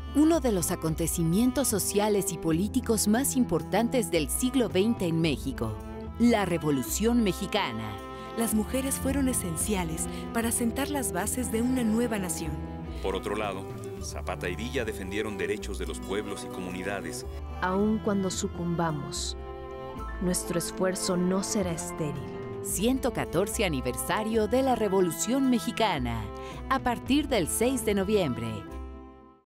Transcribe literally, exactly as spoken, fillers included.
Uno de los acontecimientos sociales y políticos más importantes del siglo veinte en México, la Revolución Mexicana. Las mujeres fueron esenciales para sentar las bases de una nueva nación. Por otro lado, Zapata y Villa defendieron derechos de los pueblos y comunidades. Aun cuando sucumbamos, nuestro esfuerzo no será estéril. ciento catorce aniversario de la Revolución Mexicana, a partir del seis de noviembre.